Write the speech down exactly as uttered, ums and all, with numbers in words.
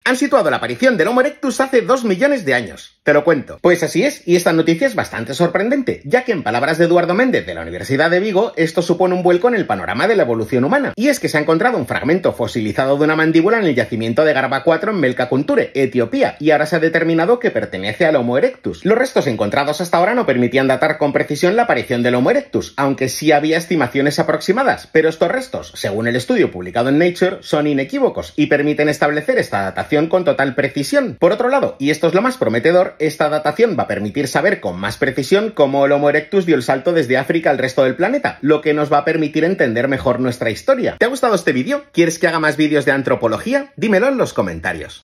han situado la aparición del Homo erectus hace dos millones de años. Te lo cuento. Pues así es, y esta noticia es bastante sorprendente, ya que en palabras de Eduardo Méndez de la Universidad de Vigo, esto supone un vuelco en el panorama de la evolución humana. Y es que se ha encontrado un fragmento fosilizado de una mandíbula en el yacimiento de Garba cuatro en Melkakunture, Etiopía, y ahora se ha determinado que pertenece al Homo erectus. Los restos encontrados hasta ahora no permitían datar con precisión la aparición del Homo erectus, aunque sí había estimaciones aproximadas, pero estos restos, según el estudio publicado en Nature, son inequívocos y permiten establecer esta datación con total precisión. Por otro lado, y esto es lo más prometedor, esta datación va a permitir saber con más precisión cómo el Homo erectus dio el salto desde África al resto del planeta, lo que nos va a permitir entender mejor nuestra historia. ¿Te ha gustado este vídeo? ¿Quieres que haga más vídeos de antropología? Dímelo en los comentarios.